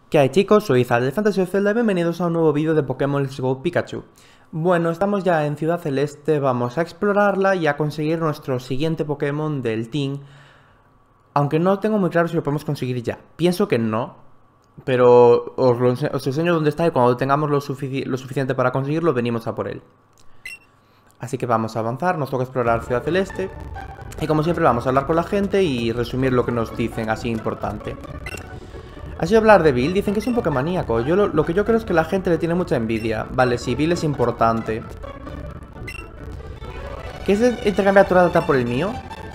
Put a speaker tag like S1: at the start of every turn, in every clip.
S1: ¿Qué hay, chicos? Soy Izal de Fantasy of Zelda y bienvenidos a un nuevo vídeo de Pokémon Let's Go Pikachu. Bueno, estamos ya en Ciudad Celeste, vamos a explorarla y a conseguir nuestro siguiente Pokémon del Team. Aunque no tengo muy claro si lo podemos conseguir ya. Pienso que no, pero os enseño dónde está y cuando tengamos lo suficiente para conseguirlo, venimos a por él. Así que vamos a avanzar, nos toca explorar Ciudad Celeste. Y como siempre vamos a hablar con la gente y resumir lo que nos dicen, así importante. Así hablar de Bill, dicen que es un Pokémoníaco. Lo que yo creo es que la gente le tiene mucha envidia. Vale, sí, Bill es importante. ¿Quieres intercambiar tu Rattata por el mío?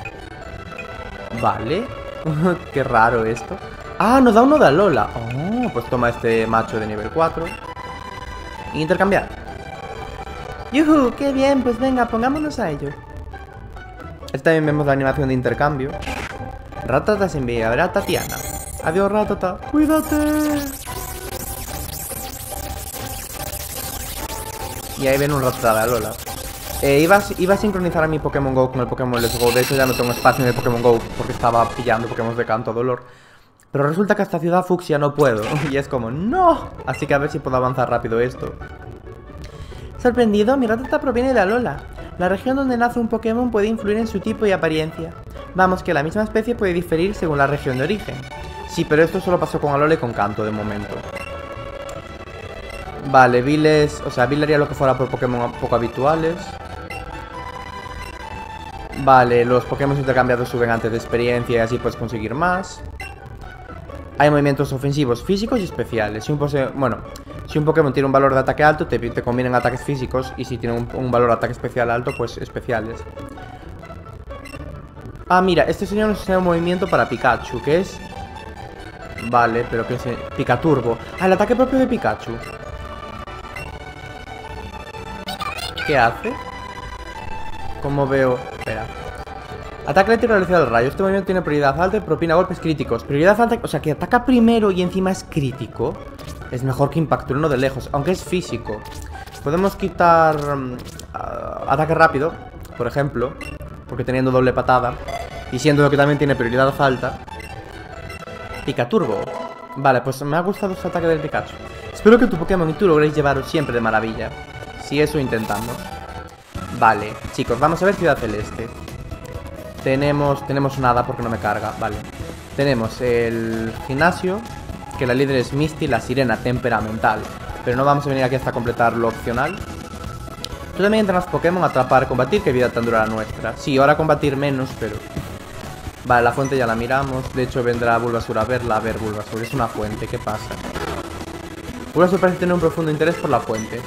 S1: Vale. Qué raro esto. Ah, nos da uno de Alola. Oh, pues toma este macho de nivel 4. Intercambiar. ¡Yuhu! ¡Qué bien! Pues venga, pongámonos a ello. Esta también vemos la animación de intercambio. Rattata se envía a ver a Tatiana. Adiós, Rattata. ¡Cuídate! Y ahí ven un Rattata de Alola. Iba a sincronizar a mi Pokémon GO con el Pokémon Let's Go. De hecho ya no tengo espacio en el Pokémon GO porque estaba pillando Pokémon de canto dolor. Pero resulta que hasta Ciudad Fucsia no puedo. Y es como, ¡no! Así que a ver si puedo avanzar rápido esto. Sorprendido, mi Rattata proviene de Alola. La región donde nace un Pokémon puede influir en su tipo y apariencia. Vamos, que la misma especie puede diferir según la región de origen. Sí, pero esto solo pasó con Alola y con Kanto de momento. Vale, Bill haría lo que fuera por Pokémon poco habituales. Vale, los Pokémon intercambiados suben antes de experiencia y así puedes conseguir más. Hay movimientos ofensivos, físicos y especiales. Si un Pokémon tiene un valor de ataque alto, te convienen ataques físicos. Y si tiene un valor de ataque especial alto, pues especiales. Ah, mira, este señor nos enseña un movimiento para Pikachu, que es... Vale, pero ¿qué es? Picaturbo. Ah, el ataque propio de Pikachu. ¿Qué hace? Como veo... Espera. Ataque eléctrico a la velocidad del rayo. Este movimiento tiene prioridad alta y propina golpes críticos. Prioridad alta, o sea que ataca primero y encima es crítico. Es mejor que Impacturno de lejos, aunque es físico. Podemos quitar ataque rápido, por ejemplo, porque teniendo doble patada y siendo que también tiene prioridad alta. Picaturbo. Vale, pues me ha gustado este ataque del Pikachu. Espero que tu Pokémon y tú logréis llevaros siempre de maravilla. Si eso intentamos. Vale, chicos, vamos a ver Ciudad Celeste. Tenemos nada porque no me carga, vale. Tenemos el gimnasio, que la líder es Misty, la sirena temperamental. Pero no vamos a venir aquí hasta completar lo opcional. Tú también entrenas Pokémon, atrapar, combatir, que vida tan dura la nuestra. Sí, ahora combatir menos, pero... Vale, la fuente ya la miramos. De hecho vendrá Bulbasur a verla. A ver, Bulbasur, es una fuente, ¿qué pasa? Bulbasur parece tener un profundo interés por la fuente.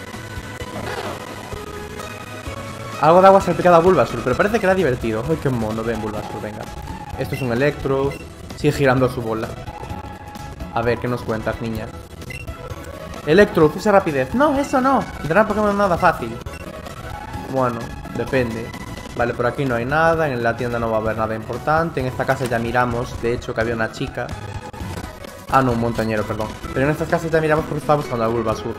S1: Algo de agua salpicada a Bulbasur, pero parece que era divertido. ¡Ay, qué mono! Ven, Bulbasur, venga. Esto es un Electro. Sigue girando su bola. A ver, ¿qué nos cuentas, niña? Electro, usa rapidez. No, eso no. Entrenar Pokémon nada fácil. Bueno, depende. Vale, por aquí no hay nada. En la tienda no va a haber nada importante. En esta casa ya miramos, de hecho, que había una chica. Ah, no, un montañero, perdón. Pero en estas casas ya miramos porque estaba buscando a Bulbasur.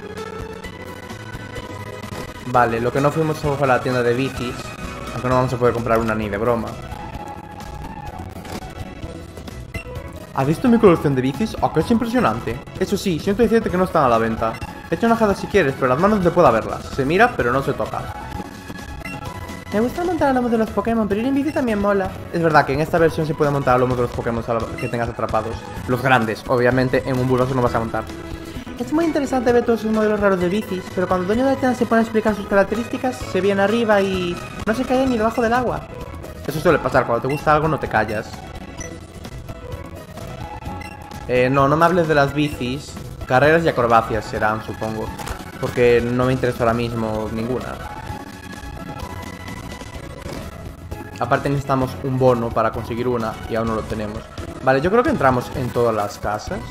S1: Vale, lo que no fuimos fue a la tienda de bicis. Aunque no vamos a poder comprar una ni de broma. ¿Has visto mi colección de bicis? ¡Oh, que es impresionante! Eso sí, siento decirte que no están a la venta. Echa una jada si quieres, pero las manos no se puede verlas. Se mira, pero no se toca. Me gusta montar a lomos de los Pokémon, pero ir en bici también mola. Es verdad que en esta versión se puede montar a lomos de los Pokémon que tengas atrapados. Los grandes, obviamente, en un Bulbasaur no vas a montar. Es muy interesante ver todos esos modelos raros de bicis, pero cuando el dueño de la tienda se pone a explicar sus características, se viene arriba y no se cae ni debajo del agua. Eso suele pasar, cuando te gusta algo no te callas. No me hables de las bicis. Carreras y acrobacias serán, supongo. Porque no me interesa ahora mismo ninguna. Aparte necesitamos un bono para conseguir una y aún no lo tenemos. Vale, yo creo que entramos en todas las casas.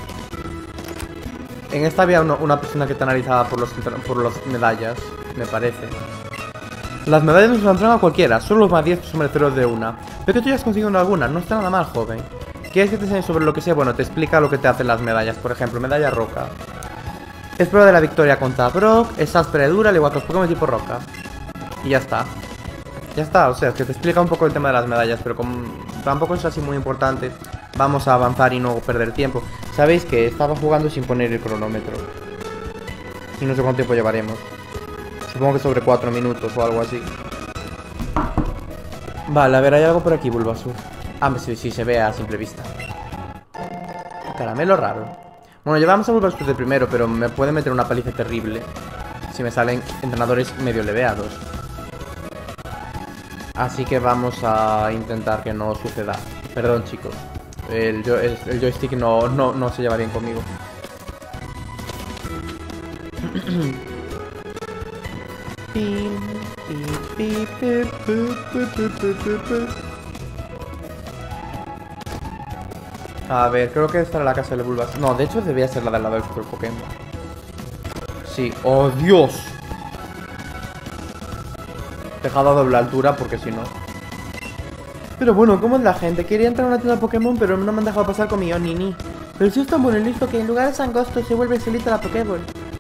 S1: En esta había una persona que te analizaba por las medallas, me parece. Las medallas no se las entregan a cualquiera, solo los más diestros son mereceros de una. Veo que tú ya has conseguido alguna, no está nada mal, joven. ¿Quieres que te enseñe sobre lo que sea? Bueno, te explica lo que te hacen las medallas. Por ejemplo, medalla roca. Es prueba de la victoria contra Brock, es áspera y dura, al igual que los Pokémon tipo roca. Y ya está. Ya está, o sea, es que te explica un poco el tema de las medallas, pero tampoco es así muy importante. Vamos a avanzar y no perder tiempo. Sabéis que estaba jugando sin poner el cronómetro. Y no sé cuánto tiempo llevaremos. Supongo que sobre 4 minutos o algo así. Vale, a ver, hay algo por aquí, Bulbasur. Ah, sí, se ve a simple vista. Caramelo raro. Bueno, llevamos a Bulbasur de primero, pero me puede meter una paliza terrible si me salen entrenadores medio leveados. Así que vamos a intentar que no suceda. Perdón, chicos. El joystick no se lleva bien conmigo. A ver, creo que esta era la casa de Bulbasur. No, de hecho debía ser la del lado del Super Pokémon. Sí, ¡oh Dios! Dejado a doble altura porque si no. Pero bueno, ¿cómo es la gente? Quería entrar a una tienda de Pokémon, pero no me han dejado pasar con mi Nini. Pero si es tan bueno y listo que en lugares angostos se vuelve solita la Pokéball.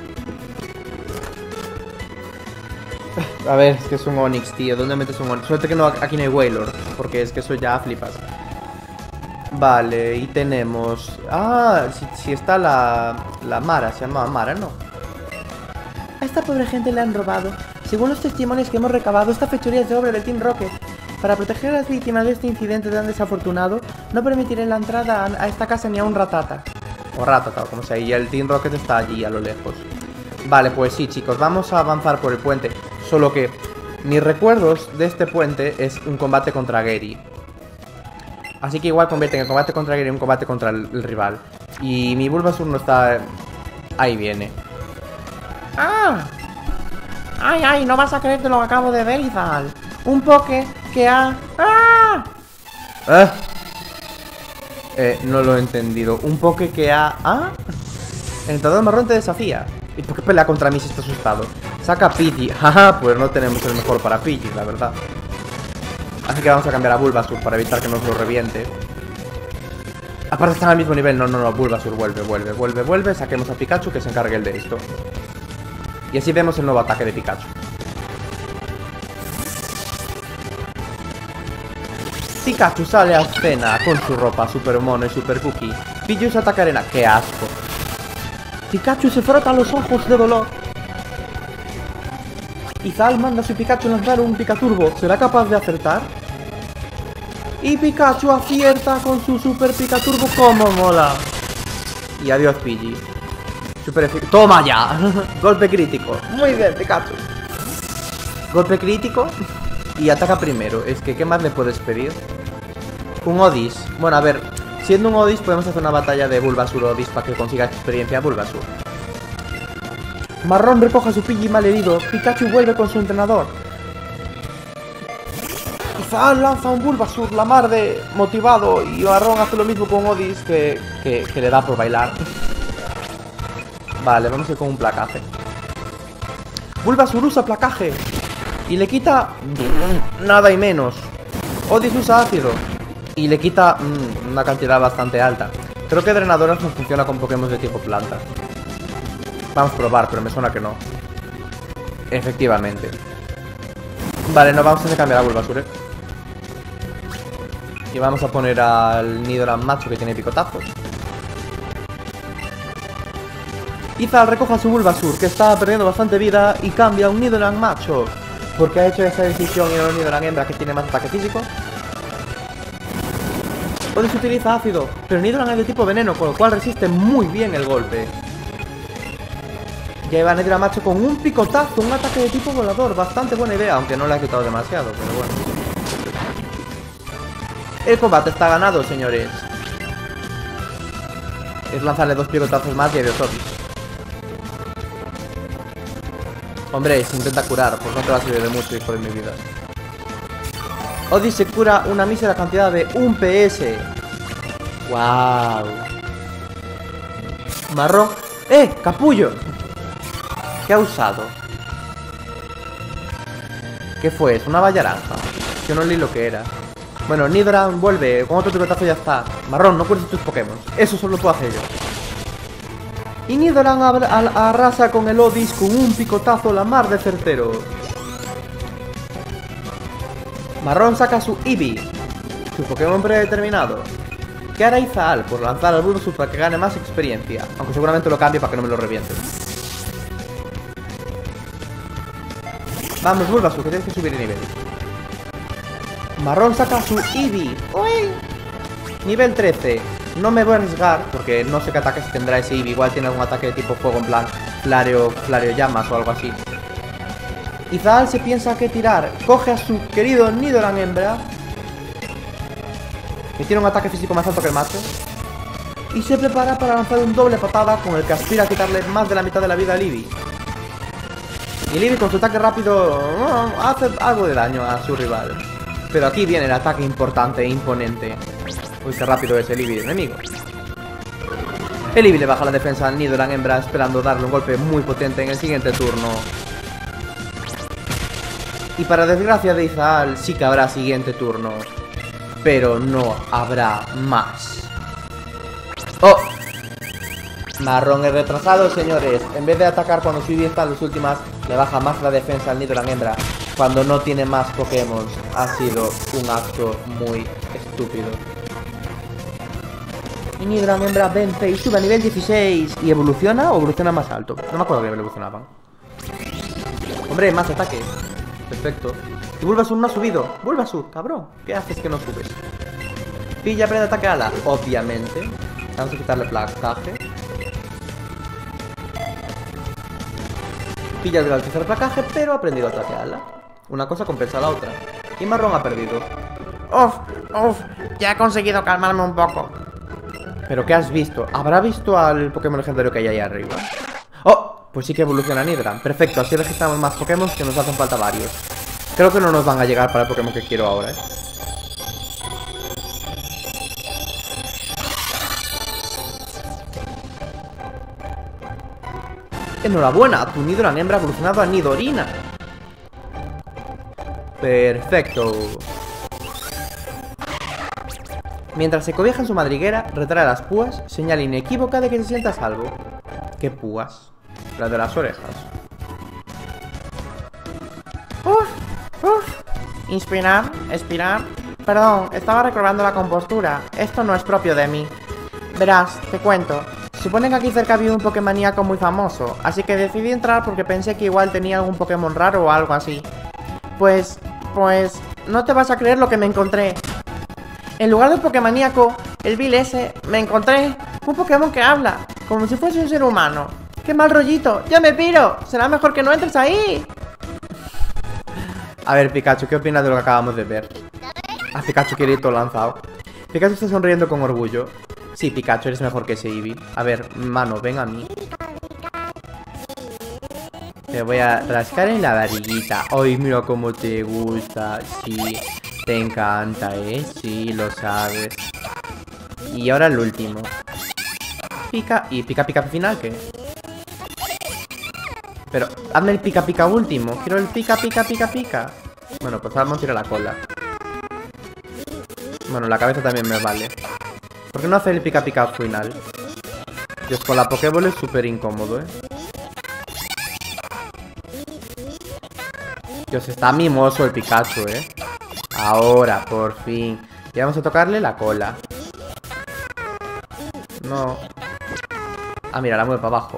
S1: A ver, es que es un Onix, tío. ¿Dónde metes un Onix? Suerte que no, aquí no hay Wailord, porque es que eso ya flipas. Vale, y tenemos... Ah, si está la Mara, se llama Mara, ¿no? A esta pobre gente le han robado. Según los testimonios que hemos recabado, esta fechoría es de obra del Team Rocket. Para proteger a las víctimas de este incidente tan desafortunado, no permitiré la entrada a esta casa ni a un Ratata. O Ratata, o como sea, y el Team Rocket está allí a lo lejos. Vale, pues sí, chicos, vamos a avanzar por el puente. Solo que mis recuerdos de este puente es un combate contra Gary. Así que igual convierten el combate contra Gary en un combate contra el rival. Y mi Bulbasur no está... Ahí viene. ¡Ah! ¡Ay, ay! No vas a creerte lo que acabo de ver, Izal. Un Poké que ha... ¡Ah! No lo he entendido. Un Poké que ha... ¿Ah? El entrenador marrón te desafía. ¿Y por qué pelea contra mí si está asustado? Saca a Pidgey. Jaja, pues no tenemos el mejor para Pidgey, la verdad. Así que vamos a cambiar a Bulbasur para evitar que nos lo reviente. Aparte están al mismo nivel. No, Bulbasur, vuelve. Saquemos a Pikachu que se encargue el de esto. Y así vemos el nuevo ataque de Pikachu. Pikachu sale a escena con su ropa super mono y super cookie. Pidgey usa ataque arena. ¡Qué asco! Pikachu se frota los ojos de dolor. Izal manda a su Pikachu lanzar un Pikaturbo. ¿Será capaz de acertar? Y Pikachu acierta con su Super Pikaturbo. ¡Cómo mola! Y adiós, Pidgey. Super eficaz. ¡Toma ya! Golpe crítico. Muy bien, Pikachu. Golpe crítico. Y ataca primero. Es que, ¿qué más le puedes pedir? Un Odis. Bueno, a ver. Siendo un Odis, podemos hacer una batalla de Bulbasur-Odis para que consiga experiencia Bulbasur. Marrón recoge su Pidgey malherido. Pikachu vuelve con su entrenador. Izal lanza un Bulbasur, la mar de motivado. Y Marrón hace lo mismo con Odis que le da por bailar. Vale, vamos a ir con un placaje. Bulbasur usa placaje. Y le quita... nada y menos. Odis usa ácido. Y le quita una cantidad bastante alta. Creo que Drenadoras no funciona con Pokémon de tipo planta. Vamos a probar, pero me suena que no. Efectivamente. Vale, nos vamos a tener que cambiar a Bulbasur, ¿eh? Y vamos a poner al Nidoran macho que tiene picotazos. Izal recoge a su Bulbasur, que está perdiendo bastante vida, y cambia a un Nidoran macho. Porque ha hecho esa decisión y no un Nidoran hembra que tiene más ataque físico. Odis utiliza ácido, pero Nidoran es de tipo veneno, con lo cual resiste muy bien el golpe. Lleva a Nidoran macho con un picotazo, un ataque de tipo volador. Bastante buena idea, aunque no le ha quitado demasiado, pero bueno. El combate está ganado, señores. Es lanzarle 2 picotazos más y adiós, Odis. Hombre, se intenta curar, pues no te va a servir de mucho, hijo de mi vida. Odis se cura una mísera cantidad de 1 PS. ¡Wow! Marrón. ¡Capullo! ¿Qué ha usado? ¿Qué fue? ¿Es una valla naranja? Yo no leí lo que era. Bueno, Nidoran vuelve. Con otro picotazo ya está. Marrón, no cures tus Pokémon. Eso solo puedo hacer yo. Y Nidoran arrasa con el Odis con un picotazo la mar de certero. Marrón saca su Eevee, su Pokémon predeterminado. ¿Qué hará Izal? Pues lanzar al Bulbasaur para que gane más experiencia. Aunque seguramente lo cambie para que no me lo reviente. Vamos, Bulbasaur, que tienes que subir de nivel. Marrón saca su Eevee. ¡Uy! Nivel 13. No me voy a arriesgar porque no sé qué ataques tendrá ese Eevee. Igual tiene algún ataque de tipo fuego, en plan Flareo llamas o algo así. Izal se piensa que tirar. Coge a su querido Nidoran hembra, que tiene un ataque físico más alto que el macho, y se prepara para lanzar un doble patada con el que aspira a quitarle más de la mitad de la vida al Eevee. Y el Eevee con su ataque rápido hace algo de daño a su rival. Pero aquí viene el ataque importante e imponente. Uy, qué rápido es el Eevee enemigo. El Eevee le baja la defensa al Nidoran hembra, esperando darle un golpe muy potente en el siguiente turno. Y para desgracia de Izal, sí que habrá siguiente turno, pero no habrá más. ¡Oh! Marrón es retrasado, señores. En vez de atacar cuando su Eevee está en las últimas, le baja más la defensa al Nidoran hembra cuando no tiene más Pokémon. Ha sido un acto muy estúpido. Y Nidoran hembra vence y sube a nivel 16. ¿Y evoluciona o evoluciona más alto? No me acuerdo que evolucionaban. Hombre, más ataque. Perfecto. Y Bulbasaur no ha subido. Bulbasaur, cabrón. ¿Qué haces que no subes? Pilla, aprende ataque ala. Obviamente. Vamos a quitarle placaje. Pilla el tercer placaje, pero ha aprendido ataque ala. Una cosa compensa a la otra. Y Marrón ha perdido.
S2: Uf, ya he conseguido calmarme un poco.
S1: ¿Pero qué has visto? ¿Habrá visto al Pokémon legendario que hay ahí arriba? ¡Oh! Pues sí que evoluciona Nidoran. Perfecto, así registramos más Pokémon, que nos hacen falta varios. Creo que no nos van a llegar para el Pokémon que quiero ahora, ¿eh? Enhorabuena, tu Nidoran hembra ha evolucionado a Nidorina. Perfecto. Mientras se cobija en su madriguera, retrae las púas, señal inequívoca de que se sienta a salvo. ¿Qué púas? Las de las orejas.
S2: Inspirar, expirar. Perdón, estaba recobrando la compostura. Esto no es propio de mí. Verás, te cuento. Se supone que aquí cerca había un Pokémoníaco muy famoso, así que decidí entrar porque pensé que igual tenía algún Pokémon raro o algo así. Pues, no te vas a creer lo que me encontré. En lugar del Pokémoníaco, el Vil ese, me encontré un Pokémon que habla, como si fuese un ser humano. ¡Qué mal rollito! ¡Ya me piro! Será mejor que no entres ahí.
S1: A ver, Pikachu, ¿qué opinas de lo que acabamos de ver? A Pikachu quiere ir todo lanzado. Pikachu está sonriendo con orgullo. Sí, Pikachu, eres mejor que ese Eevee. A ver, mano, ven a mí. Te voy a rascar en la barriguita. Ay, mira cómo te gusta. Sí, te encanta, ¿eh? Sí, lo sabes. Y ahora el último. Pica. ¿Y pica final qué? Pero, hazme el pica último. Quiero el pica. Bueno, pues ahora vamos a tirar la cola. Bueno, la cabeza también me vale. ¿Por qué no hacer el pica final? Dios, con la Pokéball es súper incómodo, ¿eh? Dios, está mimoso el Pikachu, ¿eh? Ahora, por fin. Y vamos a tocarle la cola. No. Ah, mira, la mueve para abajo.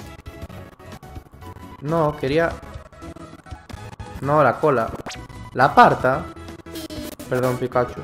S1: No, quería... No, la cola. La aparta. Perdón, Pikachu.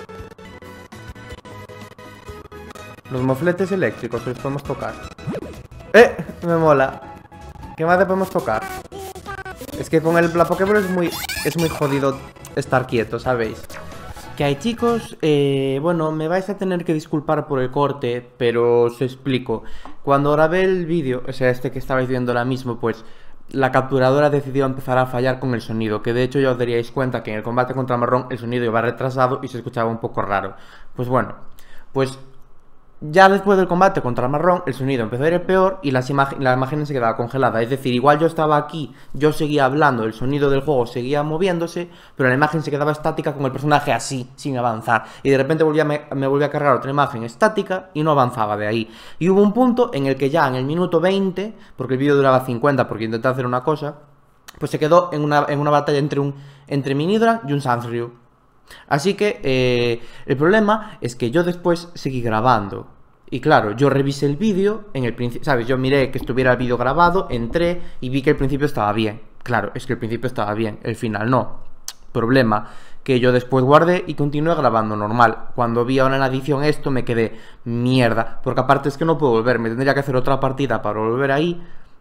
S1: Los mofletes eléctricos los podemos tocar. Me mola. ¿Qué más le podemos tocar? Es que con la Pokéball es muy jodido estar quieto, ¿sabéis? ¿Qué hay, chicos? Bueno, me vais a tener que disculpar por el corte, pero os explico. Cuando grabé el vídeo, o sea, este que estabais viendo ahora mismo, pues la capturadora decidió empezar a fallar con el sonido, que de hecho ya os daríais cuenta que en el combate contra Marrón el sonido iba retrasado y se escuchaba un poco raro. Pues bueno, pues ya después del combate contra Marrón, el sonido empezó a ir peor y la imagen se quedaba congelada. Es decir, igual yo estaba aquí, yo seguía hablando, el sonido del juego seguía moviéndose, pero la imagen se quedaba estática con el personaje así, sin avanzar. Y de repente me volvía a cargar otra imagen estática y no avanzaba de ahí. Y hubo un punto en el que ya en el minuto 20, porque el vídeo duraba 50 porque intenté hacer una cosa, pues se quedó en una batalla entre mi Nidoran y un Sandshrew. Así que el problema es que yo después seguí grabando. Y claro, yo revisé el vídeo en el principio, ¿sabes? Yo miré que estuviera el vídeo grabado, entré y vi que el principio estaba bien. Claro, es que el principio estaba bien, el final no. Problema, que yo después guardé y continué grabando normal. Cuando vi ahora en la edición esto me quedé mierda, porque aparte es que no puedo volver, me tendría que hacer otra partida para volver ahí.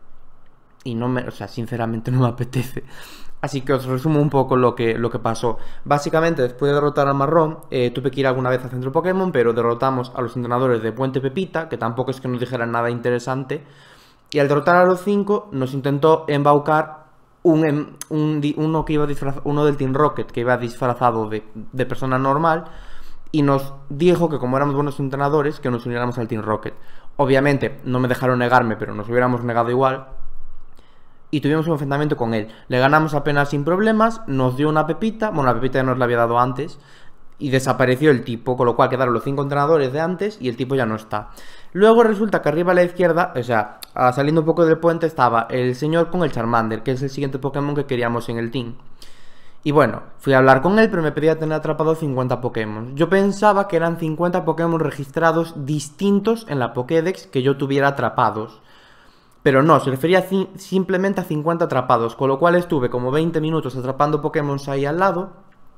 S1: Y no me, o sea, sinceramente no me apetece. Así que os resumo un poco lo que pasó. Básicamente, después de derrotar al marrón, tuve que ir alguna vez al centro Pokémon, pero derrotamos a los entrenadores de Puente Pepita, que tampoco es que nos dijeran nada interesante. Y al derrotar a los 5, nos intentó embaucar uno que iba disfrazado, uno del Team Rocket, que iba disfrazado de persona normal, y nos dijo que como éramos buenos entrenadores, que nos uniéramos al Team Rocket. Obviamente, no me dejaron negarme, pero nos hubiéramos negado igual. Y tuvimos un enfrentamiento con él. Le ganamos apenas sin problemas, nos dio una pepita, bueno, la pepita ya nos la había dado antes, y desapareció el tipo, con lo cual quedaron los 5 entrenadores de antes y el tipo ya no está. Luego resulta que arriba a la izquierda, o sea, saliendo un poco del puente, estaba el señor con el Charmander, que es el siguiente Pokémon que queríamos en el team. Y bueno, fui a hablar con él, pero me pedía tener atrapados 50 Pokémon. Yo pensaba que eran 50 Pokémon registrados distintos en la Pokédex que yo tuviera atrapados. Pero no, se refería simplemente a 50 atrapados, con lo cual estuve como 20 minutos atrapando Pokémon ahí al lado.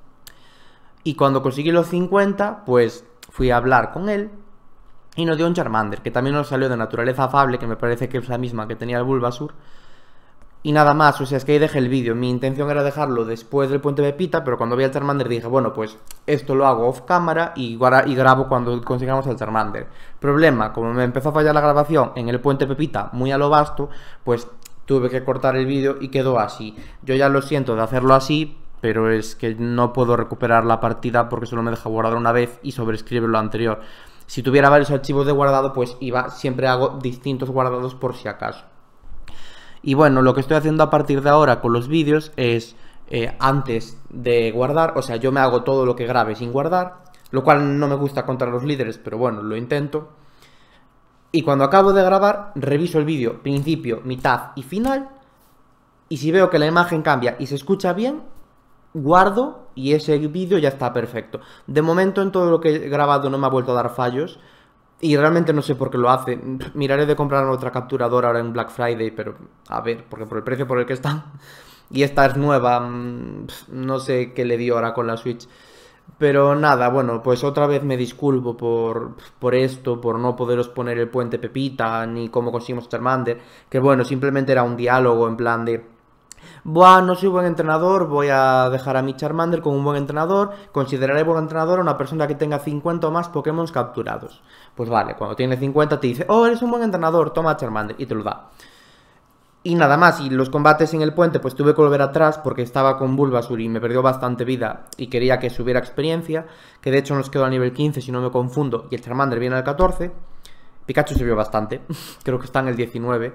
S1: Y cuando conseguí los 50, pues fui a hablar con él y nos dio un Charmander, que también nos salió de naturaleza afable, que me parece que es la misma que tenía el Bulbasur. Y nada más, o sea, es que ahí dejé el vídeo. Mi intención era dejarlo después del Puente Pepita, pero cuando vi al Charmander dije, bueno, pues esto lo hago off cámara y grabo cuando consigamos al Charmander. Problema, como me empezó a fallar la grabación en el Puente Pepita muy a lo vasto, pues tuve que cortar el vídeo y quedó así. Yo ya lo siento de hacerlo así, pero es que no puedo recuperar la partida porque solo me deja guardar una vez y sobreescribe lo anterior. Si tuviera varios archivos de guardado, pues siempre hago distintos guardados por si acaso. Y bueno, lo que estoy haciendo a partir de ahora con los vídeos es, antes de guardar, o sea, yo me hago todo lo que grabe sin guardar, lo cual no me gusta contra los líderes, pero bueno, lo intento. Y cuando acabo de grabar, reviso el vídeo, principio, mitad y final, y si veo que la imagen cambia y se escucha bien, guardo y ese vídeo ya está perfecto. De momento en todo lo que he grabado no me ha vuelto a dar fallos. Y realmente no sé por qué lo hace. Miraré de comprar otra capturadora ahora en Black Friday, pero a ver, porque por el precio por el que está. Y esta es nueva, no sé qué le dio ahora con la Switch. Pero nada, bueno, pues otra vez me disculpo por esto, por no poderos poner el Puente Pepita, ni cómo conseguimos Charmander. Que bueno, simplemente era un diálogo en plan de... Buah, no soy buen entrenador, voy a dejar a mi Charmander con un buen entrenador. Consideraré buen entrenador a una persona que tenga 50 o más Pokémon capturados. Pues vale, cuando tiene 50 te dice, oh, eres un buen entrenador, toma Charmander, y te lo da. Y nada más, y los combates en el puente pues tuve que volver atrás porque estaba con Bulbasur y me perdió bastante vida y quería que subiera experiencia, que de hecho nos quedó a nivel 15 si no me confundo, y el Charmander viene al 14. Pikachu subió bastante, creo que está en el 19.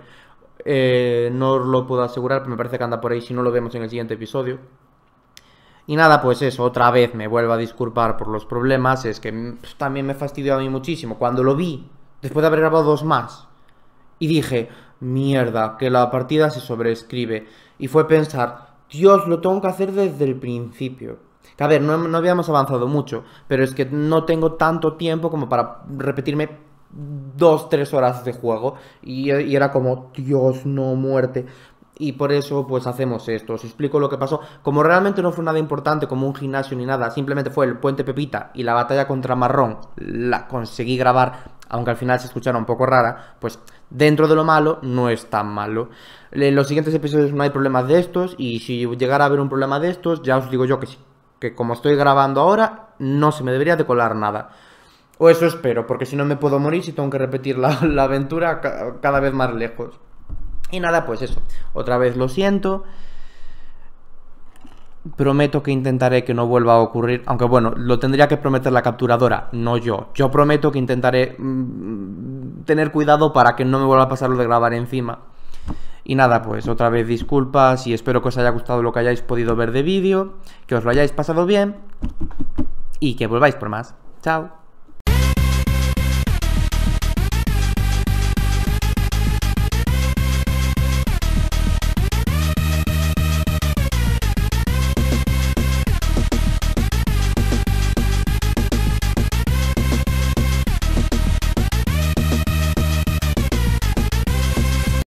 S1: No os lo puedo asegurar, pero me parece que anda por ahí si no lo vemos en el siguiente episodio. Y nada, pues eso, otra vez me vuelvo a disculpar por los problemas. Es que también me fastidió a mí muchísimo cuando lo vi, después de haber grabado 2 más. Y dije, mierda, que la partida se sobreescribe. Y fue pensar, Dios, lo tengo que hacer desde el principio. Que a ver, no habíamos avanzado mucho, pero es que no tengo tanto tiempo como para repetirme 2-3 horas de juego. Y era como, Dios, no, muerte. Y por eso pues hacemos esto, os explico lo que pasó. Como realmente no fue nada importante como un gimnasio ni nada, simplemente fue el Puente Pepita y la batalla contra Marrón, la conseguí grabar, aunque al final se escuchara un poco rara, pues dentro de lo malo no es tan malo. En los siguientes episodios no hay problemas de estos, y si llegara a haber un problema de estos, ya os digo yo que como estoy grabando ahora, no se me debería de colar nada. O eso espero, porque si no me puedo morir si tengo que repetir la aventura cada vez más lejos. Y nada, pues eso, otra vez lo siento. Prometo que intentaré que no vuelva a ocurrir. Aunque bueno, lo tendría que prometer la capturadora, no yo. Yo prometo que intentaré tener cuidado para que no me vuelva a pasar lo de grabar encima. Y nada, pues otra vez disculpas y espero que os haya gustado lo que hayáis podido ver de vídeo, que os lo hayáis pasado bien y que volváis por más. Chao.